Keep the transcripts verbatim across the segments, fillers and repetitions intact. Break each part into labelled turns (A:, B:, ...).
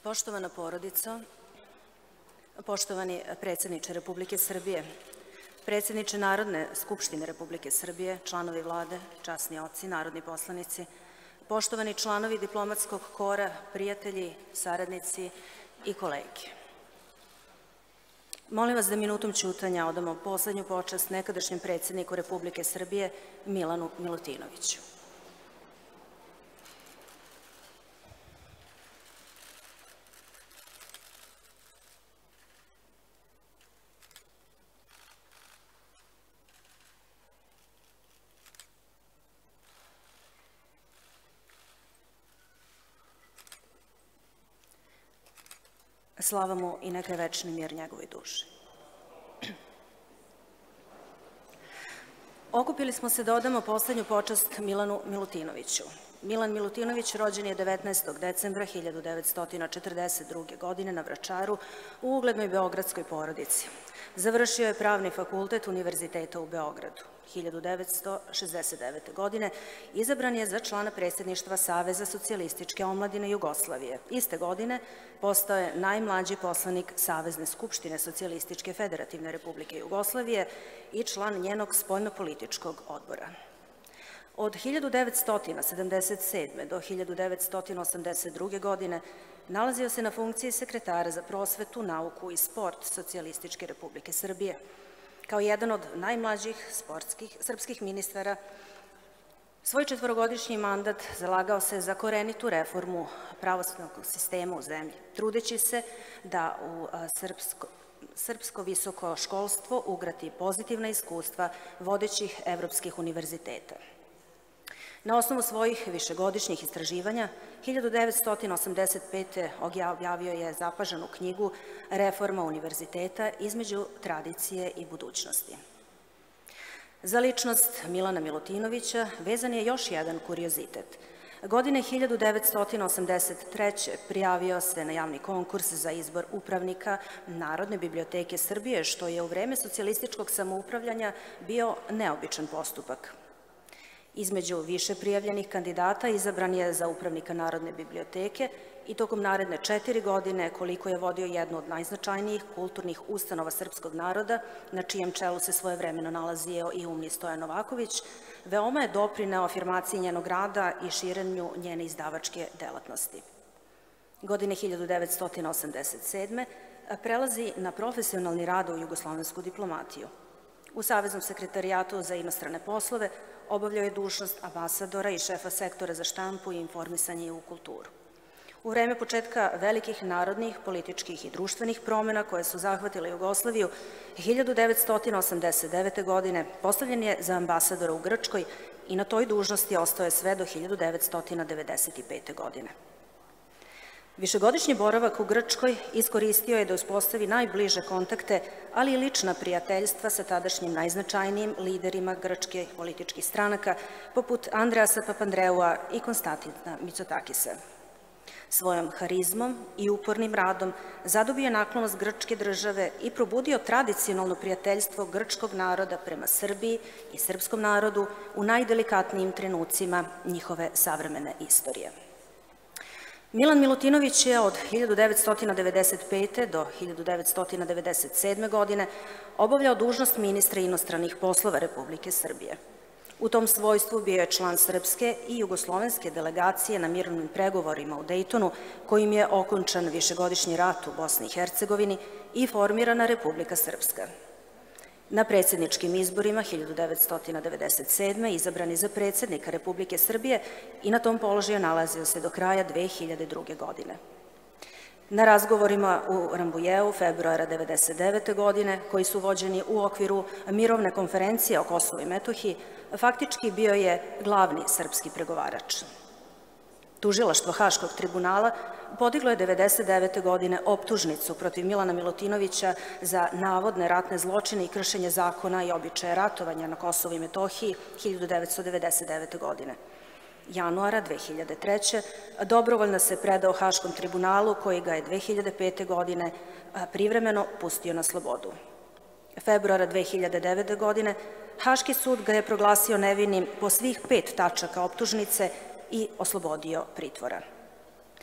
A: Poštovana porodico, poštovani predsjedniče Republike Srbije, predsjedniče Narodne skupštine Republike Srbije, članovi vlade, časni oci, narodni poslanici, poštovani članovi diplomatskog kora, prijatelji, saradnici i kolege. Molim vas da minutom ćutanja odamo poslednju počast nekadašnjem predsjedniku Republike Srbije Milanu Milutinoviću. Slava mu i neka je večni mir njegovoj duši. Okupili smo se da odamo poslednju počast Milanu Milutinoviću. Milan Milutinović rođen je devetnaestog decembra hiljadu devetsto četrdeset druge. godine na Vračaru u uglednoj beogradskoj porodici. Završio je Pravni fakultet Univerziteta u Beogradu. hiljadu devetsto šezdeset devete. godine izabran je za člana predsjedništva Saveza socijalističke omladine Jugoslavije. Iste godine postao je najmlađi poslanik Savezne skupštine Socijalističke federativne Republike Jugoslavije i član njenog spoljnopolitičkog odbora. Od hiljadu devetsto sedamdeset sedme. do hiljadu devetsto osamdeset druge. godine nalazio se na funkciji sekretara za prosvetu, nauku i sport Socijalističke Republike Srbije. Kao jedan od najmlađih srpskih ministara, svoj četvorogodišnji mandat zalagao se za korenitu reformu pravosudnog sistema u zemlji, trudeći se da u srpsko, srpsko visoko školstvo ugrati pozitivna iskustva vodećih evropskih univerziteta. Na osnovu svojih višegodišnjih istraživanja, hiljadu devetsto osamdeset pete. objavio je zapaženu knjigu Reforma univerziteta između tradicije i budućnosti. Za ličnost Milana Milutinovića vezan je još jedan kuriozitet. Godine hiljadu devetsto osamdeset treće. prijavio se na javni konkurs za izbor upravnika Narodne biblioteke Srbije, što je u vreme socijalističkog samoupravljanja bio neobičan postupak. Između više prijavljenih kandidata izabran je za upravnika Narodne biblioteke i tokom naredne četiri godine, koliko je vodio jednu od najznačajnijih kulturnih ustanova srpskog naroda, na čijem čelu se svojevremeno nalazio i umni Stojan Novaković, veoma je doprineo afirmaciji njenog rada i širenju njene izdavačke delatnosti. Godine hiljadu devetsto osamdeset sedme. prelazi na profesionalni rad u jugoslovensku diplomatiju. U Saveznom sekretarijatu za inostrane poslove obavljao je dužnost ambasadora i šefa sektora za štampu i informisanje u kulturu. U vreme početka velikih narodnih, političkih i društvenih promjena koje su zahvatile Jugoslaviju, hiljadu devetsto osamdeset devete. godine postavljen je za ambasadora u Grčkoj i na toj dužnosti ostao je sve do hiljadu devetsto devedeset pete. godine. Višegodišnji boravak u Grčkoj iskoristio je da uspostavi najbliže kontakte, ali i lična prijateljstva sa tadašnjim najznačajnijim liderima grčkih političkih stranaka, poput Andreasa Papandreua i Konstantina Mitsotakisa. Svojom harizmom i upornim radom zadobio je naklonost grčke države i probudio tradicionalno prijateljstvo grčkog naroda prema Srbiji i srpskom narodu u najdelikatnijim trenucima njihove savremene istorije. Milan Milutinović je od hiljadu devetsto devedeset pete. do hiljadu devetsto devedeset sedme. godine obavljao dužnost ministra inostranih poslova Republike Srbije. U tom svojstvu bio je član srpske i jugoslovenske delegacije na mirovnim pregovorima u Dejtonu, kojim je okončan višegodišnji rat u Bosni i Hercegovini i formirana Republika Srpska. Na predsjedničkim izborima hiljadu devetsto devedeset sedme. izabran je za predsjednika Republike Srbije i na tom položaju nalazio se do kraja dve hiljade druge. godine. Na razgovorima u Rambujeu februara devedeset devete. godine, koji su vođeni u okviru mirovne konferencije o Kosovu i Metohiji, faktički bio je glavni srpski pregovarač. Tužilaštvo Haškog tribunala podiglo je devedeset devete. godine optužnicu protiv Milana Milutinovića za navodne ratne zločine i kršenje zakona i običaje ratovanja na Kosovu i Metohiji hiljadu devetsto devedeset devete. godine. Januara dve hiljade treće. dobrovoljno se predao Haškom tribunalu, koji ga je dve hiljade pete. godine privremeno pustio na slobodu. Februara dve hiljade devete. godine Haški sud ga je proglasio nevinim po svih pet tačaka optužnice i oslobodio pritvora.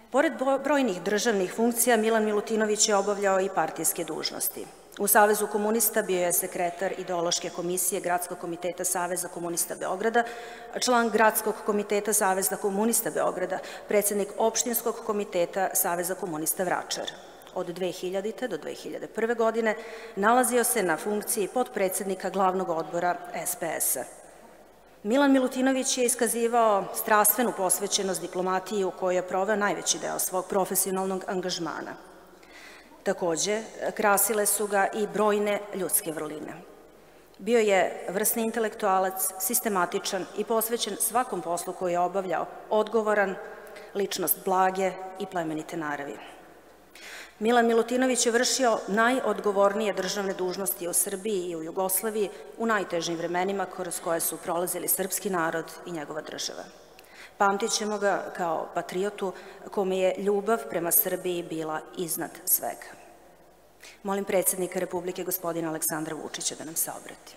A: Pored brojnih državnih funkcija, Milan Milutinović je obavljao i partijske dužnosti. U Savezu komunista bio je sekretar ideološke komisije Gradskog komiteta Saveza komunista Beograda, član Gradskog komiteta Saveza komunista Beograda, predsednik opštinskog komiteta Saveza komunista Vračar. Od dve hiljadite. do dve hiljade prve. godine nalazio se na funkciji potpredsednika glavnog odbora S P S-a. Milan Milutinović je iskazivao strastvenu posvećenost diplomatiji u kojoj je proveo najveći deo svog profesionalnog angažmana. Takođe, krasile su ga i brojne ljudske vrline. Bio je vrsni intelektualac, sistematičan i posvećen svakom poslu koji je obavljao, odgovoran, ličnost blage i plemenite naravi. Milan Milutinović je vršio najodgovornije državne dužnosti u Srbiji i u Jugoslaviji u najtežim vremenima kroz koje su prolazili srpski narod i njegova država. Pamtit ćemo ga kao patriotu kome je ljubav prema Srbiji bila iznad svega. Molim predsednika Republike, gospodina Aleksandra Vučića, da nam se obrati.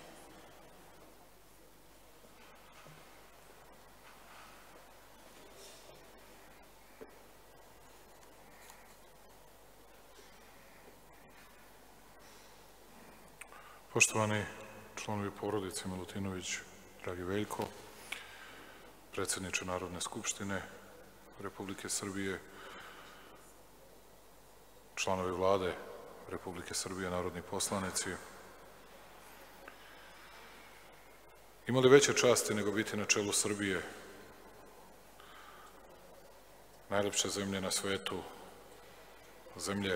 B: Poštovani članovi porodice Milutinović, dragi Veljko, predsedniče Narodne skupštine Republike Srbije, članovi Vlade Republike Srbije, narodni poslanici, ima li veće časti nego biti na čelu Srbije, najlepše zemlje na svetu, zemlje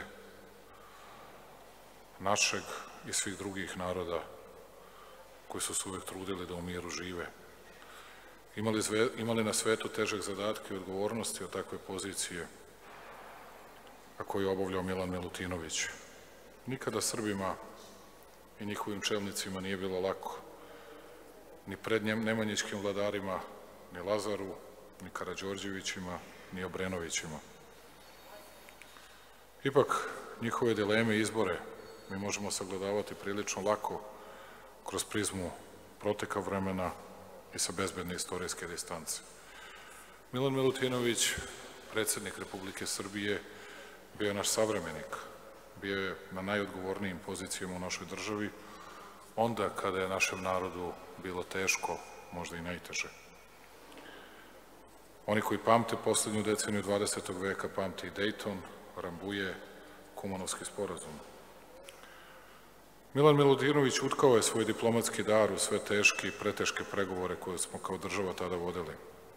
B: našeg i svih drugih naroda koji su se uvek trudili da u miru žive. Imali, zve, imali na svetu težak zadatke i odgovornosti od takve pozicije, a koju je obavljao Milan Milutinović. Nikada Srbima i njihovim čelnicima nije bilo lako, ni pred nemanjićkim vladarima, ni Lazaru, ni Karađorđevićima, ni Obrenovićima. Ipak, njihove dileme i izbore mi možemo sagledavati prilično lako kroz prizmu proteka vremena i sa bezbedne istorijske distance. Milan Milutinović, predsednik Republike Srbije, bio je naš savremenik, bio je na najodgovornijim pozicijama u našoj državi, onda kada je našem narodu bilo teško, možda i najteže. Oni koji pamte poslednju deceniju dvadesetog veka, pamte i Dejton, Rambuje, Kumanovski sporazum. Milan Milutinović utkao je svoj diplomatski dar u sve teške i preteške pregovore koje smo kao država tada vodili.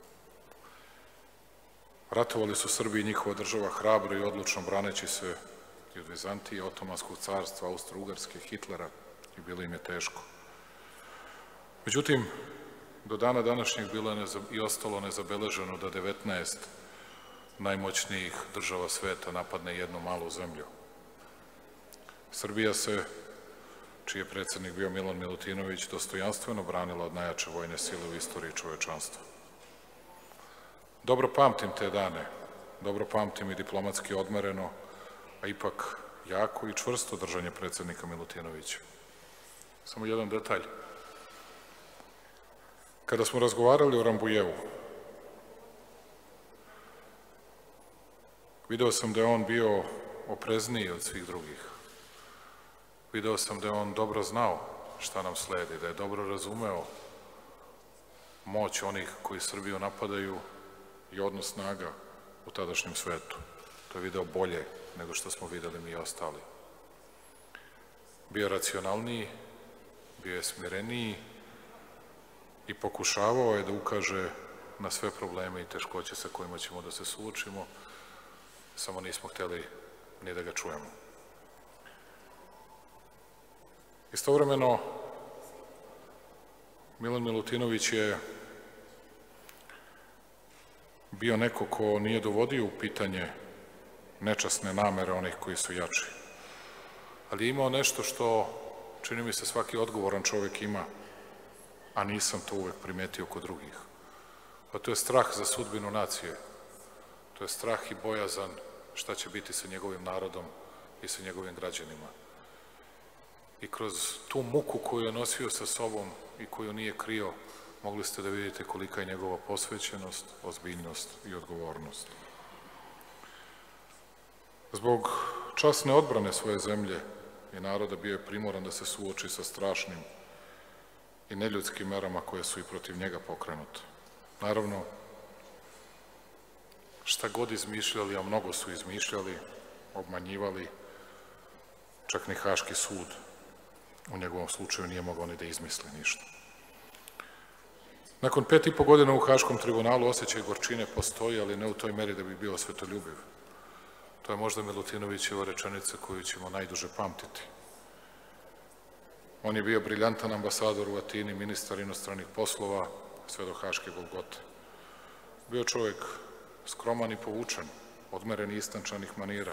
B: Ratovali su Srbi i njihova država hrabro i odlučno braneći se i od Vizantije, Otomanskog carstva, Austro-Ugarske, Hitlera i bilo im je teško. Međutim, do dana današnjeg bilo je i ostalo nezabeleženo da devetnaest najmoćnijih država sveta napadne jednu malu zemlju. Srbija se, čiji je predsednik bio Milan Milutinović, dostojanstveno branila od najjače vojne sile u istoriji čovečanstva. Dobro pamtim te dane, dobro pamtim i diplomatski odmereno, a ipak jako i čvrsto držanje predsednika Milutinovića. Samo jedan detalj. Kada smo razgovarali o Rambujevu, video sam da je on bio oprezniji od svih drugih. Video sam da je on dobro znao šta nam sledi, da je dobro razumeo moć onih koji Srbiju napadaju i odnos snaga u tadašnjem svetu. To je video bolje nego što smo videli mi ostali. Bio je racionalniji, bio je smireniji i pokušavao je da ukaže na sve probleme i teškoće sa kojima ćemo da se suočimo, samo nismo hteli ni da ga čujemo. Istovremeno, Milan Milutinović je bio neko ko nije dovodio u pitanje nečasne namere onih koji su jači, ali je imao nešto što, čini mi se, svaki odgovoran čovek ima, a nisam to uvek primetio kod drugih. A to je strah za sudbinu nacije, to je strah i bojazan šta će biti sa njegovim narodom i sa njegovim građanima. I kroz tu muku koju je nosio sa sobom i koju nije krio, mogli ste da vidite kolika je njegova posvećenost, ozbiljnost i odgovornost. Zbog časne odbrane svoje zemlje i naroda bio je primoran da se suoči sa strašnim i neljudskim merama koje su i protiv njega pokrenute. Naravno, šta god izmišljali, a mnogo su izmišljali, obmanjivali, čak ni Haški sud u njegovom slučaju nije mogao ni da izmisli ništa. Nakon pet i po godina u Haškom tribunalu osjećaj gorčine postoji, ali ne u toj meri da bi bio svetoljubiv. To je možda Milutinovićeva rečenica koju ćemo najduže pamtiti. On je bio briljantan ambasador u Atini, ministar inostranih poslova, sve do Haške Golgote. Bio čovjek skroman i povučen, odmeren i istančanih manira.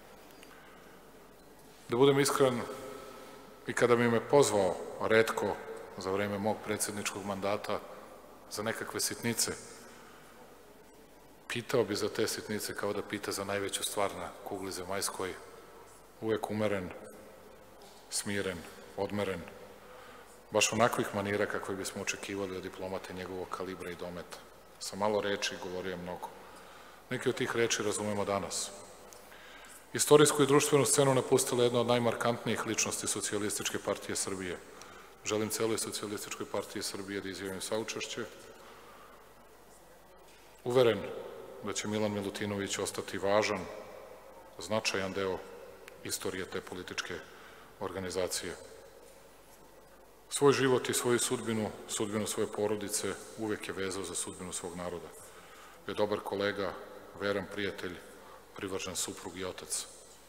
B: Da budem iskren, i kada mi me pozvao retko za vreme mog predsjedničkog mandata za nekakve sitnice, pitao bi za te sitnice kao da pita za najveću stvar na kugli zemaljskoj, uvek umeren, smiren, odmeren, baš onakvih manira kakve bismo očekivali od diplomate njegovog kalibra i dometa. Sa malo reči govorio je mnogo. Neki od tih reči razumemo danas. Istorijsku i društvenu scenu napustila jedna od najmarkantnijih ličnosti Socijalističke partije Srbije. Želim celoj Socijalističkoj partiji Srbije da izjavim saučešće. Uveren da će Milan Milutinović ostati važan, značajan deo istorije te političke organizacije. Svoj život i svoju sudbinu, sudbinu svoje porodice uvek je vezao za sudbinu svog naroda. Je dobar kolega, veran prijatelj, privržen suprug i otac.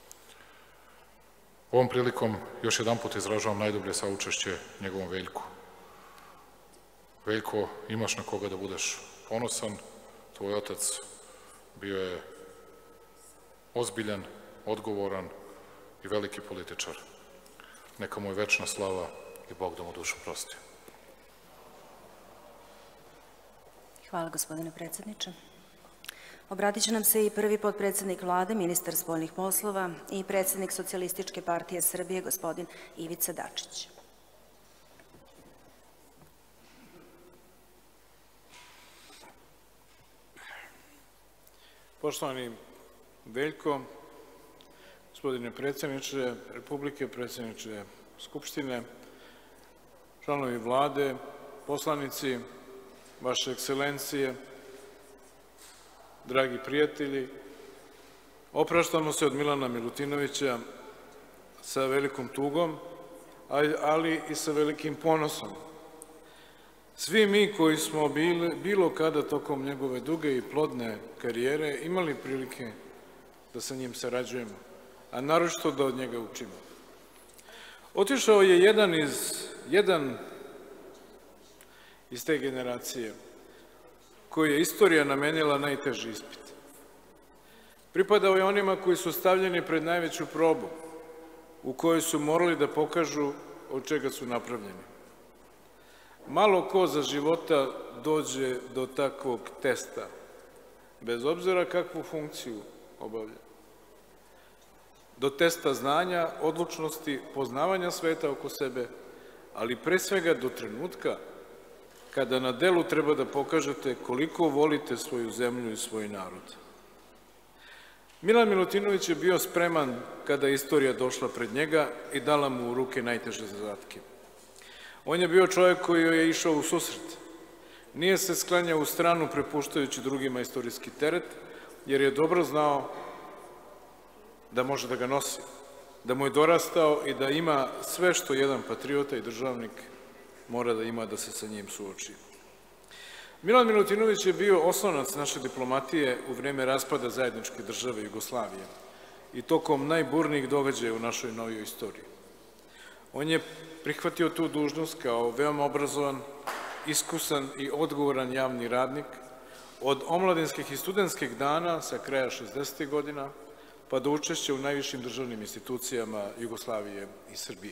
B: Ovom prilikom još jedan put izražavam najdublje saučešće njegovom Veljku. Veljko, imaš na koga da budeš ponosan, tvoj otac bio je ozbiljan, odgovoran i veliki političar. Neka mu je večna slava i Bog da mu dušu prosti.
A: Hvala, gospodine predsjedniče. Obratit će nam se i prvi potpredsednik Vlade, ministar spoljnih poslova i predsjednik Socijalističke partije Srbije, gospodin Ivica Dačić.
C: Poštovani Veljko, gospodine predsjedniče Republike, predsjedniče Skupštine, članovi Vlade, poslanici, vaše ekscelencije, dragi prijatelji, opraštamo se od Milana Milutinovića sa velikom tugom, ali i sa velikim ponosom. Svi mi koji smo bili, bilo kada tokom njegove duge i plodne karijere imali prilike da sa njim sarađujemo, a naročito da od njega učimo. Otišao je jedan iz, jedan iz te generacije koji je istorija namenila najteži ispit. Pripadao je onima koji su stavljeni pred najveću probu, u kojoj su morali da pokažu od čega su napravljeni. Malo ko za života dođe do takvog testa, bez obzira kakvu funkciju obavlja. Do testa znanja, odlučnosti, poznavanja sveta oko sebe, ali pre svega do trenutka kada na delu treba da pokažete koliko volite svoju zemlju i svoj narod. Milan Milutinović je bio spreman kada je istorija došla pred njega i dala mu u ruke najteže zadatke. On je bio čovjek koji joj je išao u susret. Nije se sklanjao u stranu prepuštajući drugima istorijski teret, jer je dobro znao da može da ga nosi, da mu je dorastao i da ima sve što jedan patriota i državnik mora da ima da se sa njim suoči. Milan Milutinović je bio oslonac naše diplomatije u vreme raspada zajedničke države Jugoslavije i tokom najburnijih događaja u našoj novijoj istoriji. On je prihvatio tu dužnost kao veoma obrazovan, iskusan i odgovoran javni radnik od omladinskih i studentskih dana sa kraja šezdesetih godina pa do učešća u najvišim državnim institucijama Jugoslavije i Srbije.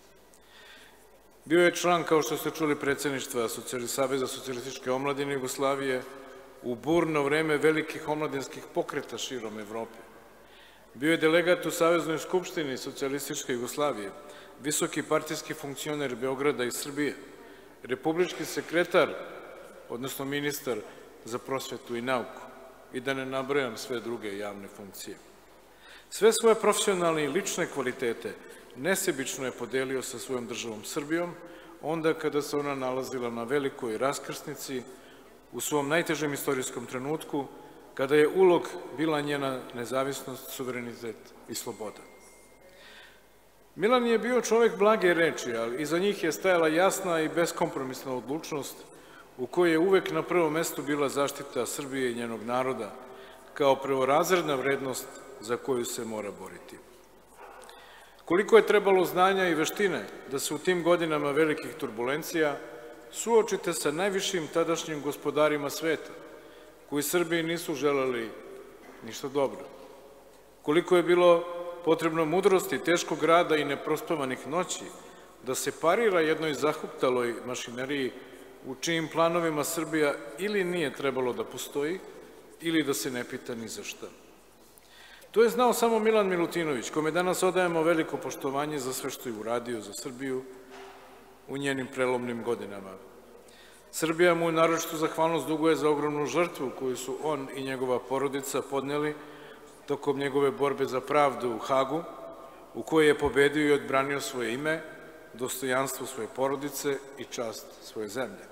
C: Bio je član, kao što ste čuli, predsjedništva Saveza socijalističke omladine Jugoslavije u burno vreme velikih omladinskih pokreta širom Evrope. Bio je delegat u Saveznoj skupštini Socijalističke Jugoslavije, visoki partijski funkcioner Beograda i Srbije, republički sekretar, odnosno ministar za prosvetu i nauku, i da ne nabrajam sve druge javne funkcije. Sve svoje profesionalne i lične kvalitete nesebično je podelio sa svojom državom Srbijom, onda kada se ona nalazila na velikoj raskrsnici, u svom najtežem istorijskom trenutku, kada je ulog bila njena nezavisnost, suverenitet i sloboda. Milan je bio čovek blage reči, ali iza njih je stajala jasna i beskompromisna odlučnost u kojoj je uvek na prvom mestu bila zaštita Srbije i njenog naroda, kao prvorazredna vrednost za koju se mora boriti. Koliko je trebalo znanja i veštine da se u tim godinama velikih turbulencija suočite sa najvišim tadašnjim gospodarima sveta, koji Srbiji nisu želeli ništa dobro. Koliko je bilo potrebno mudrosti, teškog rada i neprospavanih noći da se parira jednoj zahuptaloj mašineriji u čijim planovima Srbija ili nije trebalo da postoji, ili da se ne pita ni za šta. To je znao samo Milan Milutinović, kome danas odajemo veliko poštovanje za sve što je uradio za Srbiju u njenim prelomnim godinama. Srbija mu naročitu zahvalnost duguje za ogromnu žrtvu koju su on i njegova porodica podneli tokom njegove borbe za pravdu u Hagu, u kojoj je pobedio i odbranio svoje ime, dostojanstvo svoje porodice i čast svoje zemlje.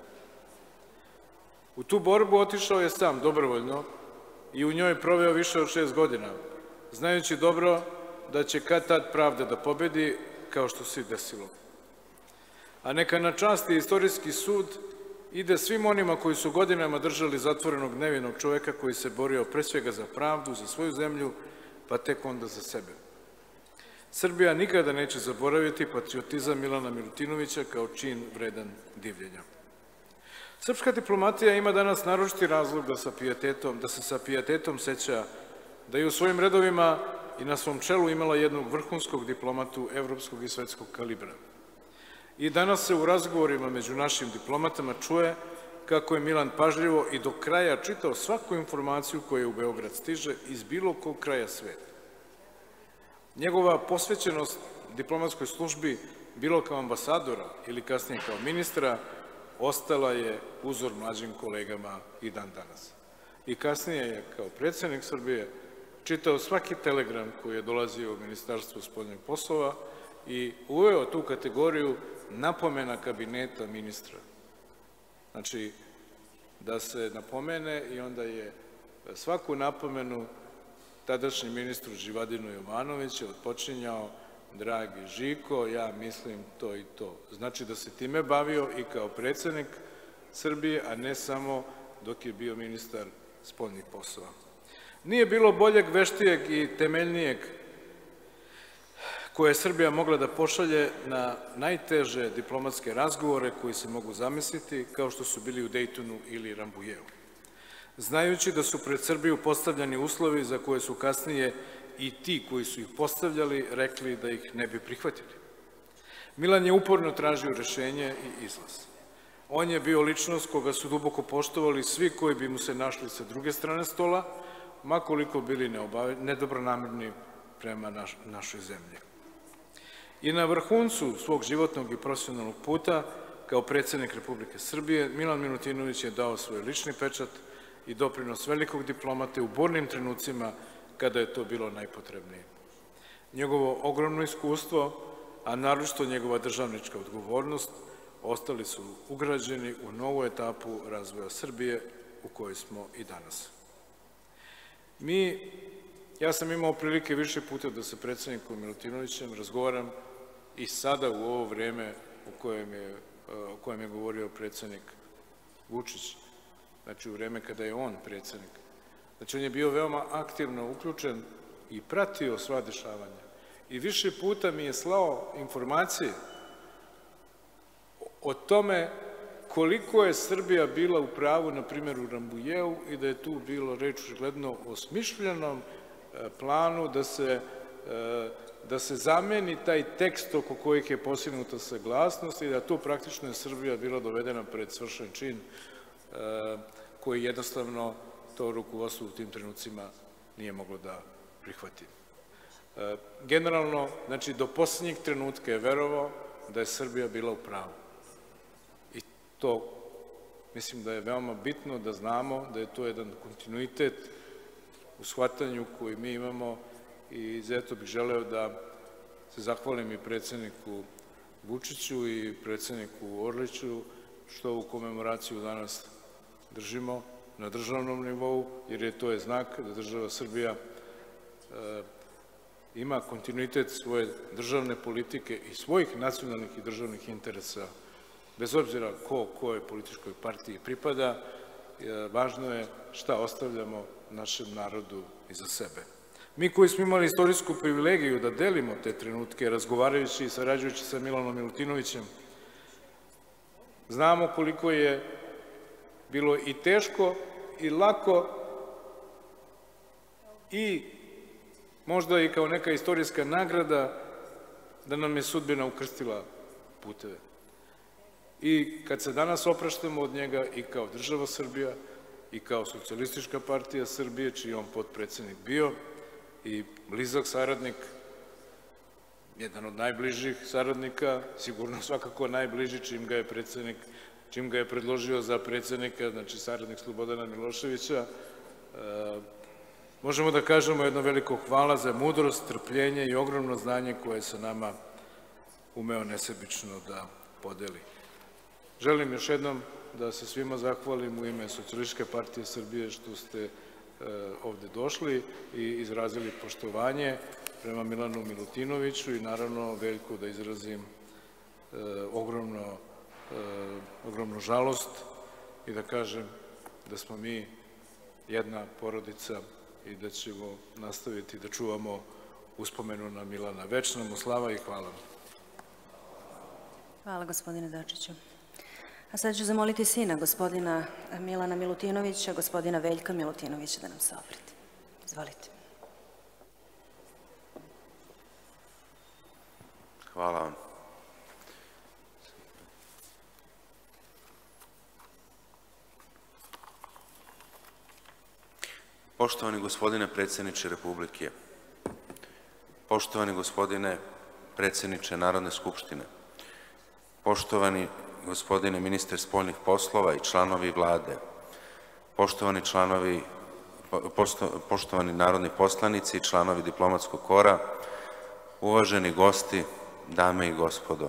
C: U tu borbu otišao je sam, dobrovoljno, i u njoj proveo više od šest godina, znajući dobro da će kad tad pravda da pobedi, kao što se i desilo. A neka na čast i istorijski sud ide svim onima koji su godinama držali zatvorenog nevinog čoveka koji se borio pre svega za pravdu, za svoju zemlju, pa tek onda za sebe. Srbija nikada neće zaboraviti patriotizam Milana Milutinovića kao čin vredan divljenja. Srpska diplomatija ima danas naročiti razlog da, sa pijetetom, da se sa pijetetom seća da je u svojim redovima i na svom čelu imala jednog vrhunskog diplomatu evropskog i svetskog kalibra. I danas se u razgovorima među našim diplomatama čuje kako je Milan pažljivo i do kraja čitao svaku informaciju koja u Beograd stiže iz bilo kog kraja sveta. Njegova posvećenost diplomatskoj službi, bilo kao ambasadora ili kasnije kao ministra, ostala je uzor mlađim kolegama i dan danas. I kasnije je kao predsjednik Srbije čitao svaki telegram koji je dolazio u Ministarstvo spoljnih poslova i uveo tu kategoriju napomena kabineta ministra. Znači, da se napomene i onda je svaku napomenu tadašnjem ministru Živadinu Jovanoviću odpočinjao: dragi Žiko, ja mislim to i to. Znači da se time bavio i kao predsjednik Srbije, a ne samo dok je bio ministar spoljnih poslova. Nije bilo boljeg, veštijeg i temeljnijeg koje je Srbija mogla da pošalje na najteže diplomatske razgovore koji se mogu zamisliti, kao što su bili u Dejtonu ili Rambujeu. Znajući da su pred Srbiju postavljani uslovi za koje su kasnije i ti koji su ih postavljali rekli da ih ne bi prihvatili. Milan je uporno tražio rešenje i izlaz. On je bio ličnost koga su duboko poštovali svi koji bi mu se našli sa druge strane stola, makoliko bili nedobronamerni prema našoj zemlji. I na vrhuncu svog životnog i profesionalnog puta, kao predsjednik Republike Srbije, Milan Milutinović je dao svoj lični pečat i doprinos velikog diplomate u burnim trenucima kada je to bilo najpotrebnije. Njegovo ogromno iskustvo, a naročito njegova državnička odgovornost, ostali su ugrađeni u novu etapu razvoja Srbije u kojoj smo i danas. Mi, ja sam imao prilike više puta da sa predsjednikom Milutinovićem razgovaram i sada u ovo vreme u kojem je, o kojem je govorio predsjednik Vučić, znači u vreme kada je on predsjednik. Znači on je bio veoma aktivno uključen i pratio sva dešavanja. I više puta mi je slao informacije o tome koliko je Srbija bila u pravu, na primjer u Rambujeu, i da je tu bilo reč očigledno o smišljenom planu da se, da se zameni taj tekst oko kojih je postignuta saglasnost i da tu praktično je Srbija bila dovedena pred svršen čin koji jednostavno to rukovodstvo u tim trenucima nije moglo da prihvati. Generalno, znači do posljednjeg trenutka je verovao da je Srbija bila u pravu. I to mislim da je veoma bitno da znamo da je to jedan kontinuitet u shvatanju koji mi imamo i zato bih želeo da se zahvalim i predsedniku Vučiću i predsedniku Orliću što ovu komemoraciju danas držimo na državnom nivou, jer je to je znak da država Srbija ima kontinuitet svoje državne politike i svojih nacionalnih i državnih interesa, bez obzira ko kojoj političkoj partiji pripada, važno je šta ostavljamo našem narodu iza sebe. Mi koji smo imali istorijsku privilegiju da delimo te trenutke, razgovarajući i sarađujući sa Milanom Milutinovićem, znamo koliko je bilo i teško i lako i možda i kao neka istorijska nagrada da nam je sudbina ukrstila puteve. I kad se danas opraštamo od njega i kao država Srbija i kao Socijalistička partija Srbije, čiji je on potpredsednik bio i blizak saradnik, jedan od najbližih saradnika, sigurno svakako najbliži čim ga je predsednik, čim ga je predložio za predsednika, znači saradnik Slobodana Miloševića, možemo da kažemo jedno veliko hvala za mudrost, trpljenje i ogromno znanje koje se nama umeo nesebično da podeli. Želim još jednom da se svima zahvalim u ime Socijalističke partije Srbije što ste ovde došli i izrazili poštovanje prema Milanu Milutinoviću i naravno Veljku da izrazim ogromno, ogromnu žalost i da kažem da smo mi jedna porodica i da ćemo nastaviti da čuvamo uspomenu na Milana. Večna mu slava i hvala.
A: Hvala, gospodine Dačiću. A sad ću zamoliti sina gospodina Milana Milutinovića, gospodina Veljka Milutinovića, da nam se obrati. Izvolite.
D: Hvala vam. Poštovani gospodine predsjedniče Republike, poštovani gospodine predsjedniče Narodne skupštine, poštovani gospodine ministre spoljnih poslova i članovi vlade, poštovani članovi, poštovani narodni poslanici i članovi diplomatskog kora, uvaženi gosti, dame i gospodo.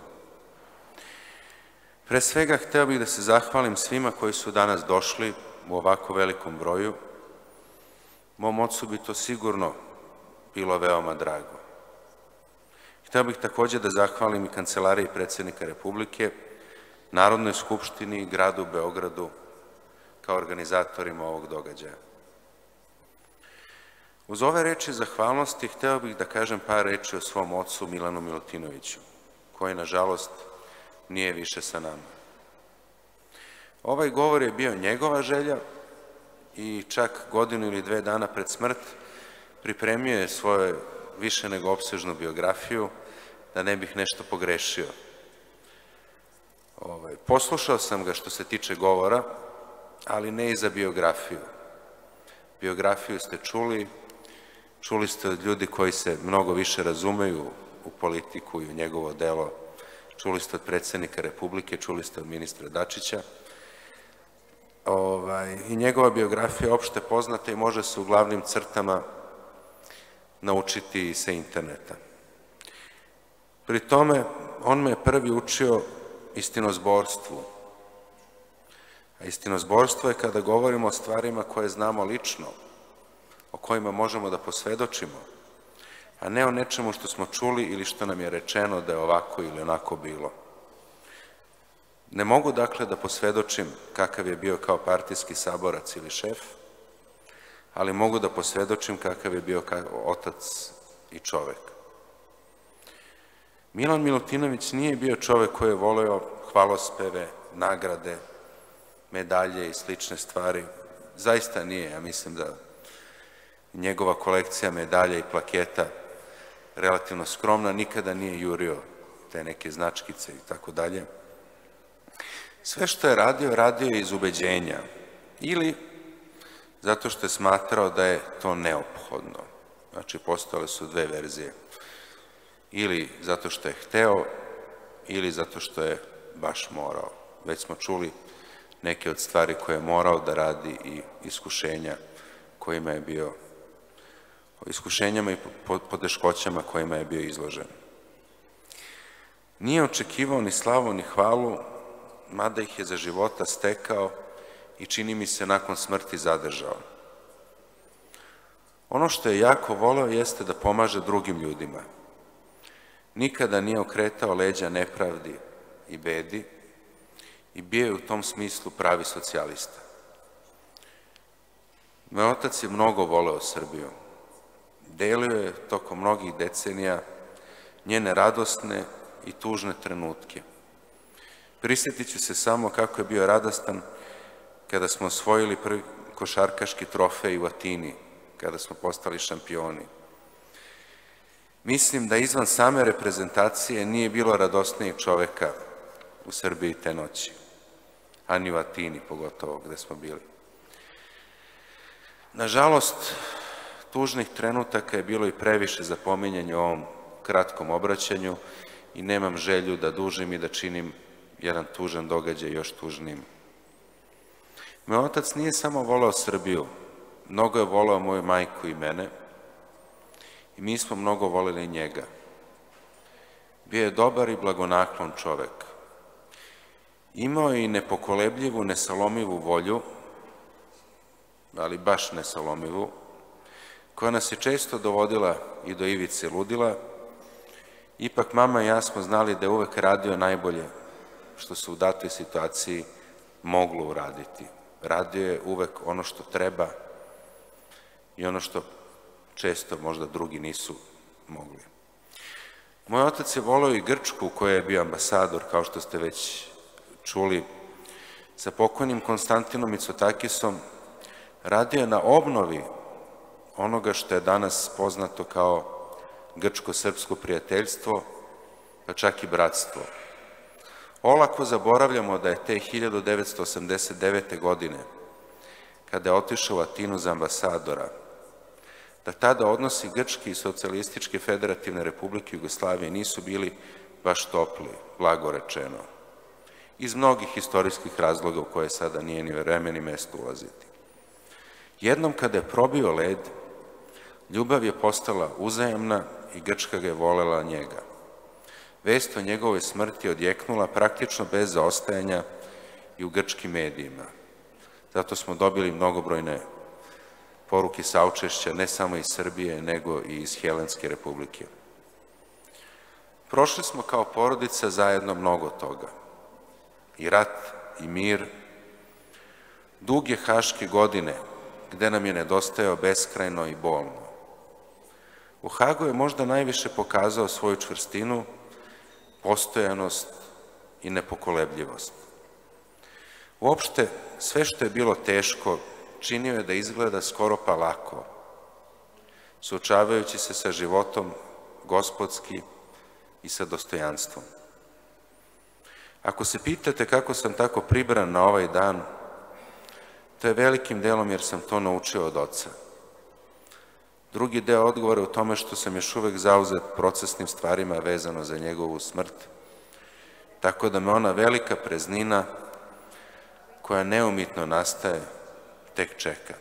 D: Pre svega hteo bih da se zahvalim svima koji su danas došli u ovako velikom broju. Mom ocu bi to sigurno bilo veoma drago. Hteo bih takođe da zahvalim i Kancelariji predsjednika Republike, Narodnoj skupštini i gradu Beogradu kao organizatorima ovog događaja. Uz ove reči zahvalnosti hteo bih da kažem par reči o svom ocu Milanu Milutinoviću, koji nažalost nije više sa nama. Ovaj govor je bio njegova želja i čak godinu ili dve dana pred smrt pripremio je svoju više nego opsežnu biografiju, da ne bih nešto pogrešio. Poslušao sam ga što se tiče govora, ali ne i za biografiju. Biografiju ste čuli, čuli ste od ljudi koji se mnogo više razumeju u politiku i u njegovo delo, čuli ste od predsjednika Republike, čuli ste od ministra Dačića. I njegova biografija je opšte poznata i može se u glavnim crtama naučiti sa interneta. Pri tome, on me prvi učio istinozborstvu. A istinozborstvo je kada govorimo o stvarima koje znamo lično, o kojima možemo da posvedočimo, a ne o nečemu što smo čuli ili što nam je rečeno da je ovako ili onako bilo. Ne mogu dakle da posvedočim kakav je bio kao partijski saborac ili šef, ali mogu da posvedočim kakav je bio kao otac i čovek. Milan Milutinović nije bio čovek koji je voleo hvalospeve, nagrade, medalje i slične stvari. Zaista nije, ja mislim da njegova kolekcija medalja i plaketa relativno skromna, nikada nije jurio te neke značkice i tako dalje. Sve što je radio, radio je iz ubeđenja ili zato što je smatrao da je to neophodno. Znači, postojale su dve verzije. Ili zato što je hteo, ili zato što je baš morao. Već smo čuli neke od stvari koje je morao da radi i iskušenja kojima je bio o iskušenjama i poteškoćama kojima je bio izložen. Nije očekivao ni slavu ni hvalu, mada ih je za života stekao i čini mi se nakon smrti zadržao. Ono što je jako voleo jeste da pomaže drugim ljudima. Nikada nije okretao leđa nepravdi i bedi i bio je u tom smislu pravi socijalista. Moj otac je mnogo voleo Srbiju. Delio je tokom mnogih decenija njene radosne i tužne trenutke. Prisjetit ću se samo kako je bio radostan kada smo osvojili prvi košarkaški trofej u Atini, kada smo postali šampioni. Mislim da izvan same reprezentacije nije bilo radosnijeg čoveka u Srbiji te noći, a ni u Atini pogotovo gde smo bili. Nažalost, tužnih trenutaka je bilo i previše za pominjanje u ovom kratkom obraćanju i nemam želju da dužim i da činim jedan tužan događaj još tužnijim. Moj otac nije samo voleo Srbiju, mnogo je voleo moju majku i mene i mi smo mnogo voleli njega. Bio je dobar i blagonaklon čovek. Imao je i nepokolebljivu, nesalomivu volju, ali baš nesalomivu, koja nas je često dovodila i do ivice ludila. Ipak mama i ja smo znali da je uvek radio najbolje što se u datoj situaciji moglo uraditi. Radio je uvek ono što treba i ono što često možda drugi nisu mogli. Moj otac je voleo i Grčku u kojoj je bio ambasador, kao što ste već čuli. Sa pokojnim Konstantinom Mitsotakisom radio je na obnovi onoga što je danas poznato kao grčko-srpsko prijateljstvo, pa čak i bratstvo. Olako zaboravljamo da je te hiljadu devetsto osamdeset devete. godine, kada je otišao u Atinu za ambasadora, da tada odnosi Grčke i Socijalističke federativne republike Jugoslavije nisu bili baš topli, blago rečeno, iz mnogih istorijskih razloga u koje sada nije ni vreme ni mesto ulaziti. Jednom kada je probio led, ljubav je postala uzajamna i Grčka ga je volela njega. Vest o njegovoj smrti odjeknula praktično bez zaostajanja i u grčkim medijima. Zato smo dobili mnogobrojne poruke saučešća ne samo iz Srbije, nego i iz Helenske republike. Prošli smo kao porodica zajedno mnogo toga. I rat, i mir, duge haške godine, gde nam je nedostajao beskrajno i bolno. U Hagu je možda najviše pokazao svoju čvrstinu, postojanost i nepokolebljivost. Uopšte, sve što je bilo teško, činio je da izgleda skoro pa lako, suočavajući se sa životom gospodski i sa dostojanstvom. Ako se pitate kako sam tako pribran na ovaj dan, to je velikim delom jer sam to naučio od oca. Drugi deo odgovora je u tome što sam još uvek zauzet procesnim stvarima vezano za njegovu smrt, tako da me ona velika praznina koja neumitno nastaje tek čeka.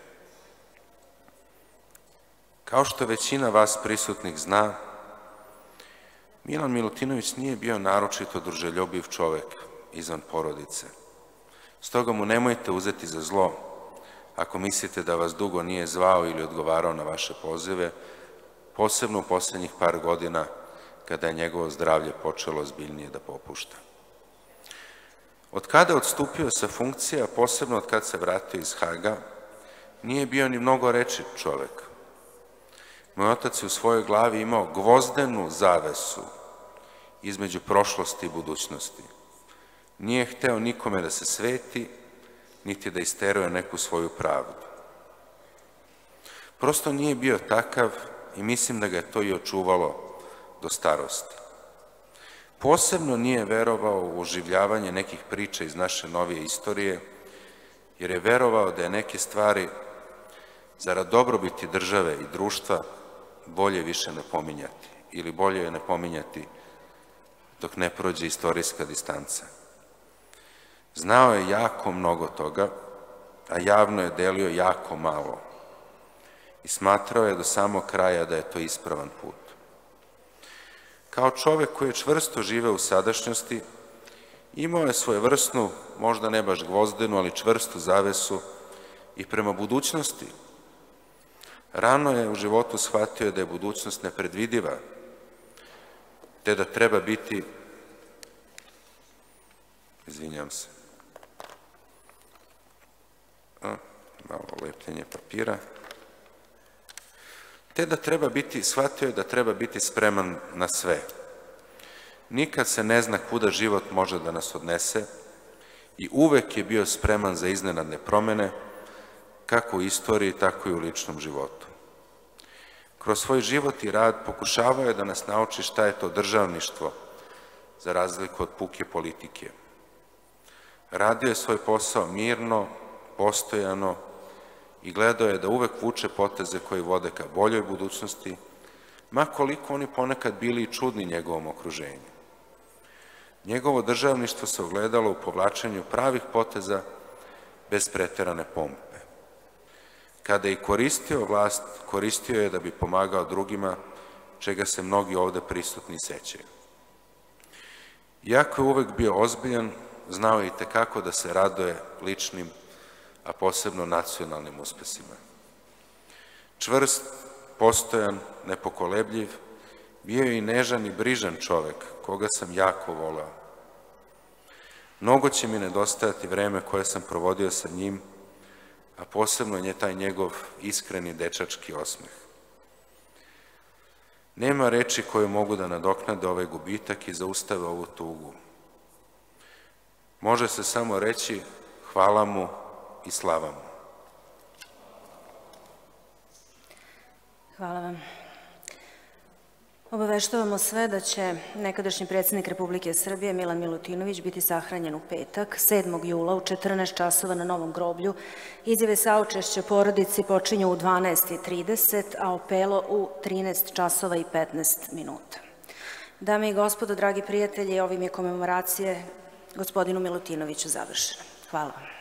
D: Kao što većina vas prisutnih zna, Milan Milutinović nije bio naročito druželjubiv čovek izvan porodice. Stoga mu nemojte uzeti za zlo ako mislite da vas dugo nije zvao ili odgovarao na vaše pozive, posebno u poslednjih par godina kada je njegovo zdravlje počelo ozbiljnije da popušta. Od kada je odstupio sa funkcija, posebno od kada se vratio iz Haga, nije bio ni mnogo reči čovek. Moj otac je u svojoj glavi imao gvozdenu zavesu između prošlosti i budućnosti. Nije hteo nikome da se sveti, niti da isteruje neku svoju pravdu. Prosto nije bio takav i mislim da ga je to i očuvalo do starosti. Posebno nije verovao u oživljavanje nekih priča iz naše novije istorije, jer je verovao da je neke stvari zarad dobrobiti države i društva bolje više ne pominjati ili bolje je ne pominjati dok ne prođe istorijska distanca. Znao je jako mnogo toga, a javno je delio jako malo. i smatrao je do samog kraja da je to ispravan put. Kao čovek koji je čvrsto živeo u sadašnjosti, imao je svojevrsnu, možda ne baš gvozdenu, ali čvrstu zavesu i prema budućnosti. Rano je u životu shvatio da je budućnost nepredvidiva, te da treba biti, izvinjam se, a, malo lepljenje papira, te da treba biti, shvatio je da treba biti spreman na sve. Nikad se ne zna kuda život može da nas odnese i uvek je bio spreman za iznenadne promene, kako u istoriji, tako i u ličnom životu. Kroz svoj život i rad pokušavao je da nas nauči šta je to državništvo, za razliku od puke politike. Radio je svoj posao mirno, postojano i gledao je da uvek vuče poteze koji vode ka boljoj budućnosti, ma koliko oni ponekad bili i čudni njegovom okruženju. Njegovo državništvo se ogledalo u povlačenju pravih poteza bez preterane pompe. Kada je koristio vlast, koristio je da bi pomagao drugima, čega se mnogi ovde prisutni sećaju. Iako je uvek bio ozbiljan, znao je i tekako da se raduje ličnim, a posebno nacionalnim uspesima. Čvrst, postojan, nepokolebljiv, bio je i nežan i brižan čovek, koga sam jako voleo. Mnogo će mi nedostajati vreme koje sam provodio sa njim, a posebno je taj njegov iskreni dečački osmeh. Nema reči koje mogu da nadoknade ovaj gubitak i zaustave ovu tugu. Može se samo reći hvala mu i slava mu.
A: Hvala vam. Obaveštavamo sve da će nekadašnji predsjednik Republike Srbije Milan Milutinović biti sahranjen u petak, sedmog jula u četrnaest časova na Novom groblju. Izjave saučešća porodici počinju u dvanaest i trideset, a opelo u trinaest časova i petnaest minuta. Dame i gospodo, dragi prijatelji, ovim je komemoracije gospodinu Milutinoviću završena. Hvala vam.